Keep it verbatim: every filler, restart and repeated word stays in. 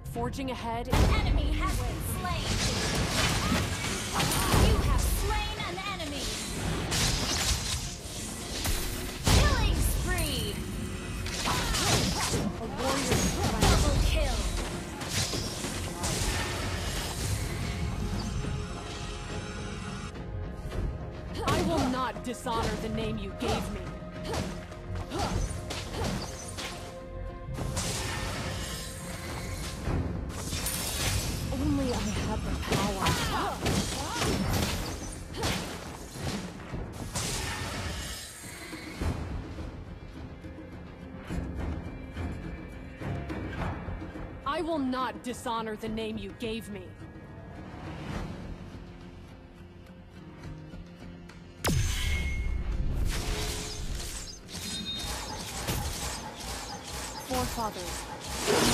Forging ahead. An enemy has been slain. You have slain an enemy. Killing spree. A warrior. Double kill. I will not dishonor the name you gave me. Only I have the power. I will not dishonor the name you gave me. Forefathers.